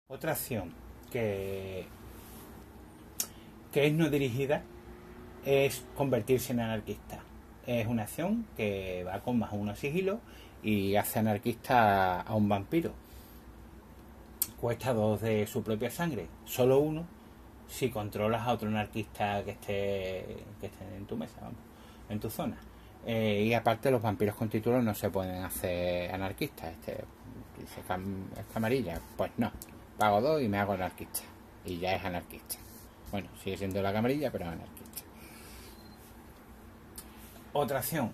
Otra acción que es no dirigida es convertirse en anarquista. Es una acción que va con +1 sigilo y hace anarquista a un vampiro. Cuesta 2 de su propia sangre, solo 1 si controlas a otro anarquista que esté en tu mesa, vamos, en tu zona. Y aparte los vampiros con títulos no se pueden hacer anarquistas. Dice es camarilla, pues no, pago 2 y me hago anarquista y ya es anarquista. Bueno, sigue siendo la camarilla, pero es anarquista. Otra acción,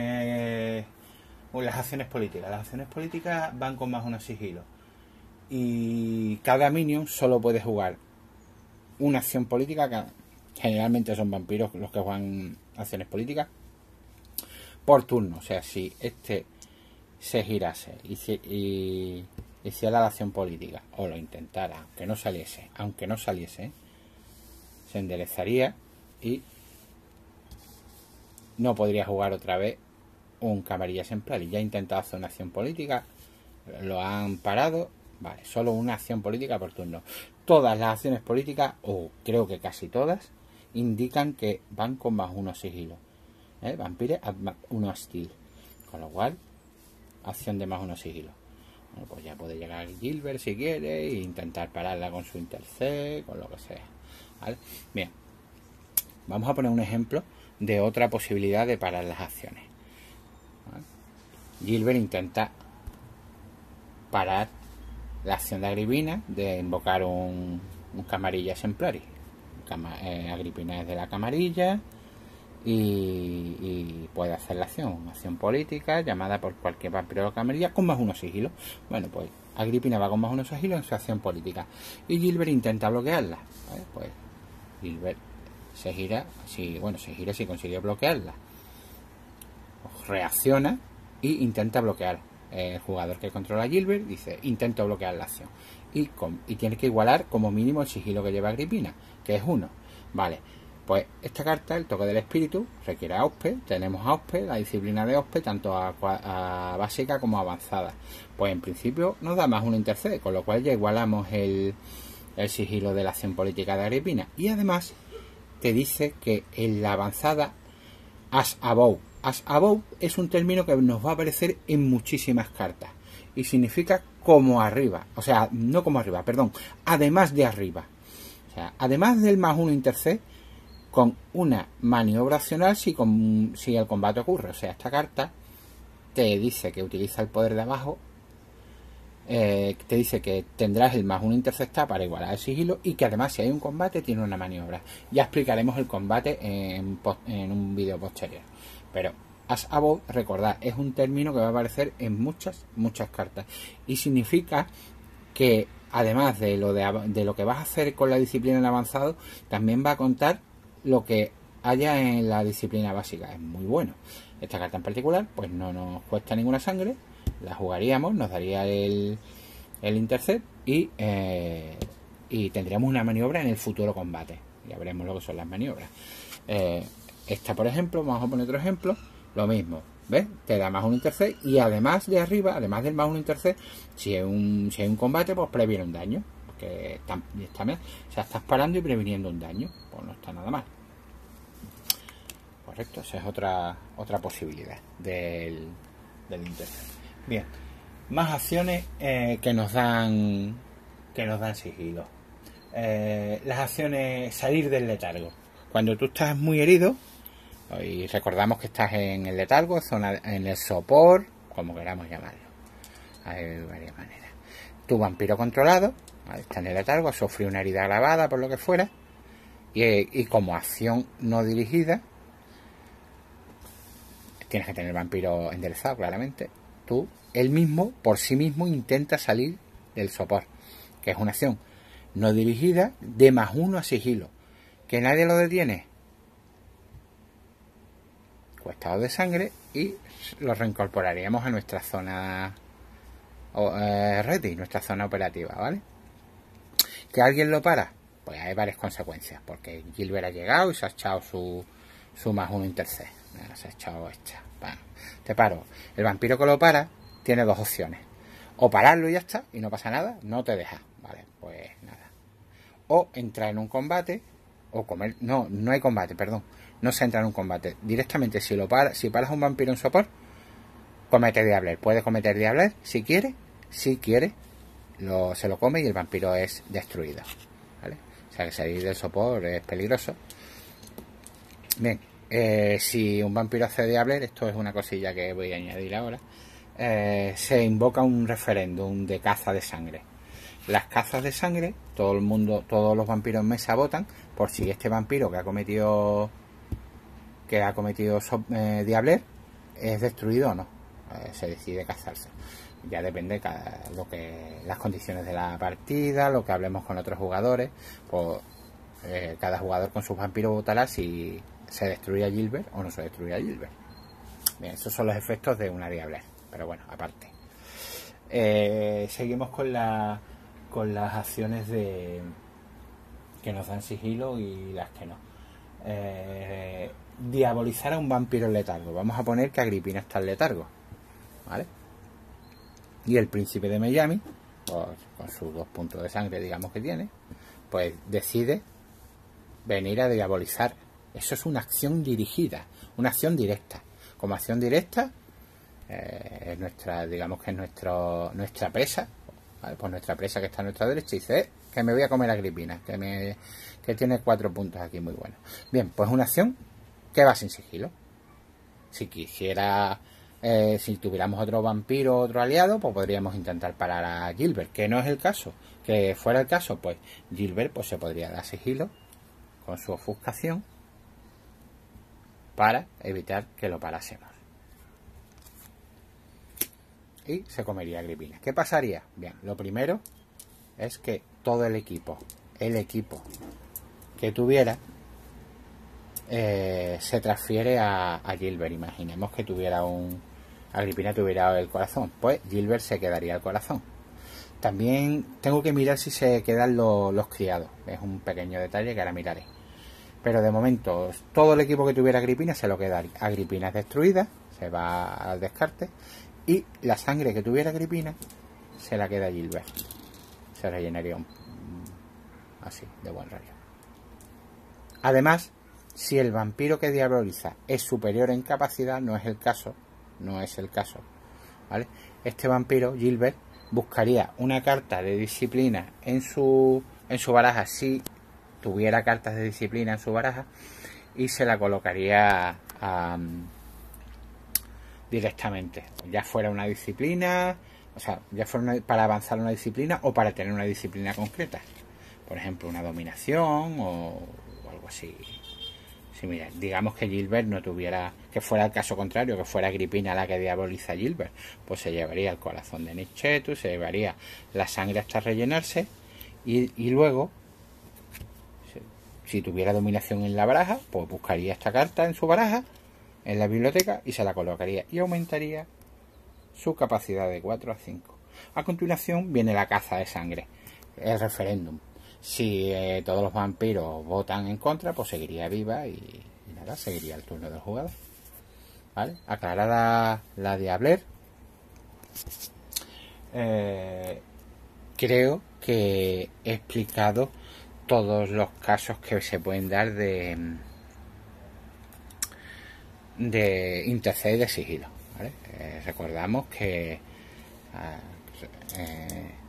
las acciones políticas. Las acciones políticas van con +1 sigilo y cada minion solo puede jugar una acción política, que generalmente son vampiros los que juegan acciones políticas, por turno. O sea, si este se girase y hiciera la acción política o lo intentara, aunque no saliese, se enderezaría y no podría jugar otra vez un camarilla ejemplar. Y ya ha intentado hacer una acción política, lo han parado, vale, solo una acción política por turno. Todas las acciones políticas, o creo que casi todas, indican que van con +1 sigilo. Vampire a +1 steel, con lo cual acción de +1 sigilo. Bueno, pues ya puede llegar Gilbert si quiere e intentar pararla con su intercept, con lo que sea, ¿vale? Bien, vamos a poner un ejemplo de otra posibilidad de parar las acciones, ¿vale? Gilbert intenta parar la acción de Agripina de invocar un camarilla exemplaris. Agripina es de la camarilla y puede hacer la acción, una acción política llamada por cualquier vampiro de la camarilla con +1 sigilo. Bueno, pues Agripina va con +1 sigilo en su acción política y Gilbert intenta bloquearla, ¿vale? Pues Gilbert se gira si consigue bloquearla, reacciona y intenta bloquear. El jugador que controla a Gilbert dice intento bloquear la acción y tiene que igualar como mínimo el sigilo que lleva Agripina, que es 1. Vale, pues esta carta, el toque del espíritu, requiere a Ospe. Tenemos a Ospe, la disciplina de Ospe, tanto a básica como a avanzada. Pues en principio nos da +1 intercede, con lo cual ya igualamos el sigilo de la acción política de Agripina. Y además te dice que en la avanzada as above. As above es un término que nos va a aparecer en muchísimas cartas y significa como arriba, o sea, no como arriba, perdón, además de arriba. O sea, además del +1 intercede, con una maniobra opcional si el combate ocurre. O sea, esta carta te dice que utiliza el poder de abajo, te dice que tendrás el +1 interceptar para igualar el sigilo y que además si hay un combate tiene una maniobra. Ya explicaremos el combate en un vídeo posterior. Pero as above, recordad, es un término que va a aparecer en muchas cartas y significa que además de lo que vas a hacer con la disciplina en avanzado, también va a contar lo que haya en la disciplina básica. Es muy bueno. Esta carta en particular pues no nos cuesta ninguna sangre, la jugaríamos, nos daría el intercept y tendríamos una maniobra en el futuro combate. Ya veremos lo que son las maniobras. Esta, por ejemplo, vamos a poner otro ejemplo, lo mismo, ¿ves? Te da +1 intercept y además de arriba, además del +1 intercept, si hay un combate, pues previene un daño, porque estás parando y previniendo un daño, pues no está nada mal. Correcto, esa es otra posibilidad del intercept. Bien, más acciones que nos dan sigilo. Las acciones salir del letargo. Cuando tú estás muy herido, y recordamos que estás en el letargo, en el sopor, como queramos llamarlo, hay varias maneras. Tu vampiro controlado, ¿vale?, está en el letargo, ha sufrido una herida grabada por lo que fuera, y como acción no dirigida, tienes que tener el vampiro enderezado, claramente. Él mismo, por sí mismo, intenta salir del sopor, que es una acción no dirigida de +1 a sigilo. ¿Que nadie lo detiene? Cuesta 2 de sangre y lo reincorporaríamos a nuestra zona ready, nuestra zona operativa, ¿vale? ¿Que alguien lo para? Pues hay varias consecuencias, porque Gilbert ha llegado y se ha echado su +1 intercede. Se ha echado esta. Bueno, te paro. El vampiro que lo para tiene 2 opciones. O pararlo y ya está, y no pasa nada, no te deja. Vale, pues o entrar en un combate, o comer, no hay combate, perdón, no se entra en un combate, directamente si paras a un vampiro en sopor, comete Diabler, puede cometer Diabler si quiere, se lo come y el vampiro es destruido, ¿vale? O sea que salir del sopor es peligroso. Bien, si un vampiro hace Diabler, esto es una cosilla que voy a añadir ahora, se invoca un referéndum de caza de sangre. Las cazas de sangre, todos los vampiros en mesa votan por si este vampiro que ha cometido Diabler es destruido o no. Se decide cazarse. Ya depende las condiciones de la partida, lo que hablemos con otros jugadores. Pues cada jugador con sus vampiros votará si se destruye a Gilbert o no se destruye a Gilbert. Bien, esos son los efectos de una Diabler. Pero bueno, aparte. Seguimos con las acciones que nos dan sigilo y las que no. Diabolizar a un vampiro en letargo. Vamos a poner que Agripina está en letargo, ¿vale? Y el príncipe de Miami, pues, con sus 2 puntos de sangre, digamos que tiene, pues decide venir a diabolizar. Eso es una acción dirigida, una acción directa. Como acción directa, es digamos que es nuestra presa, ¿vale? Pues nuestra presa que está a nuestra derecha dice que me voy a comer a Agripina, que tiene 4 puntos aquí muy buenos. Bien, pues una acción que va sin sigilo. Si quisiera, si tuviéramos otro vampiro, otro aliado, pues podríamos intentar parar a Gilbert, que no es el caso. Que fuera el caso, pues Gilbert pues se podría dar sigilo con su ofuscación para evitar que lo parásemos. Y se comería a Agripina. ¿Qué pasaría? Bien, lo primero es que todo el equipo que tuviera se transfiere a Gilbert. Imaginemos que Agripina tuviera el corazón, pues Gilbert se quedaría el corazón. También tengo que mirar si se quedan los criados, es un pequeño detalle que ahora miraré. Pero de momento todo el equipo que tuviera Agripina se lo quedaría. Agripina es destruida, se va al descarte, y la sangre que tuviera Agripina se la queda Gilbert. Se rellenaría así, de buen rollo. Además, si el vampiro que diaboliza es superior en capacidad, no es el caso, ¿vale? Este vampiro, Gilbert, buscaría una carta de disciplina en su baraja, si tuviera cartas de disciplina en su baraja, y se la colocaría directamente, ya fuera una disciplina, o sea, ya fuera para avanzar una disciplina o para tener una disciplina concreta, por ejemplo una dominación o algo así similar. Digamos que Gilbert no tuviera, que fuera el caso contrario, que fuera Agripina la que diaboliza a Gilbert, pues se llevaría el corazón de Nicetus, se llevaría la sangre hasta rellenarse y luego, si tuviera dominación en la baraja, pues buscaría esta carta en su baraja, en la biblioteca, y se la colocaría y aumentaría su capacidad de 4 a 5. A continuación viene la caza de sangre, el referéndum. Si todos los vampiros votan en contra, pues seguiría viva y nada, seguiría el turno del jugador, ¿vale? Aclarada la Diabler, creo que he explicado todos los casos que se pueden dar de interceder de sigilo, ¿vale? Recordamos que